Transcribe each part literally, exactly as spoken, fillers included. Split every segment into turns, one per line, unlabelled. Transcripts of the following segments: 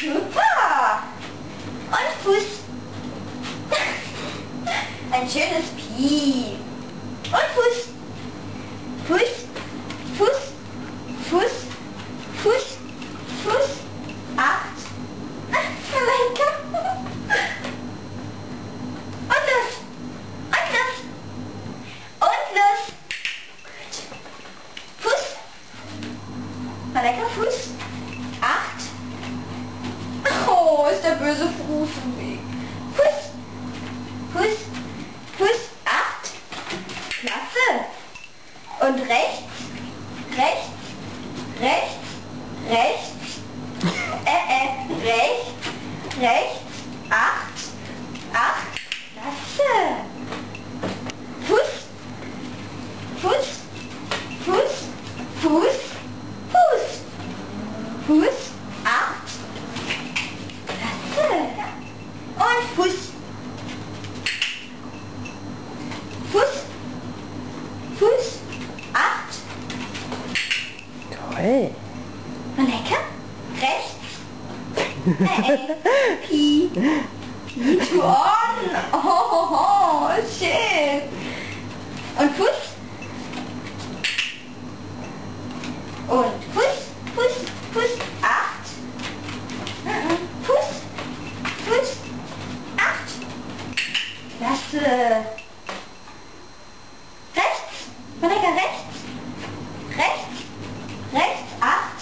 Super! Und Fuß. Ein schönes Pi. Und Fuß. Fuß. Fuß. Fuß. Fuß. Fuß. Acht. Lecker. Und los. Und los. Und los. Gut. Fuß. Mal lecker Fuß. Acht. Oh, ist der böse Fuß im Weg. Fuß. Fuß. Fuß. Acht. Klasse. Und rechts. Rechts. Rechts. Rechts. Äh, äh. Rechts. Rechts. Acht. Acht. Klasse. Fuß. Fuß. Fuß. Fuß. Fuß. Fuß. Acht. Klasse. Und Fuß. Fuß. Fuß. Acht.
Toll.
Mal lecker. Rechts. Äh, Pi. Pi to on. Oh, oh, oh, schön. Und Fuß. Und Fuß. Fuß. Fuß. Acht. Fuß. Fuß. Acht. Klasse. Rechts. Mal lecker rechts. Rechts. Rechts. Acht.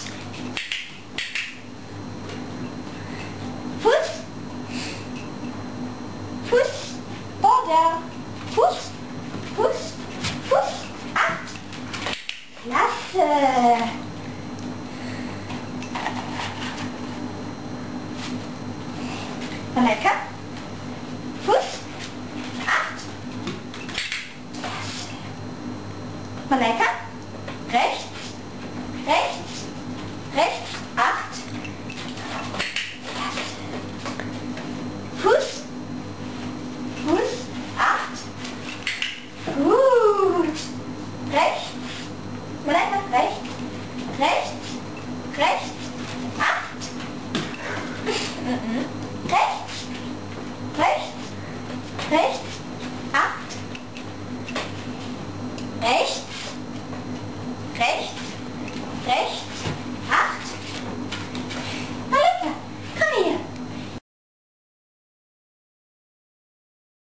Fuß. Fuß. Border. Fuß. Fuß. Fuß. Acht. Klasse. Mal lecker. Fuß. Acht. Klasse. Mal lecker. Rechts. Rechts. Rechts. Acht. Klasse. Fuß. Fuß. Acht. Gut. Rechts. Mal lecker. Rechts. Rechts. Rechts. Acht. Mhm. Rechts. Rechts. Rechts. Acht. Rechts. Rechts. Rechts.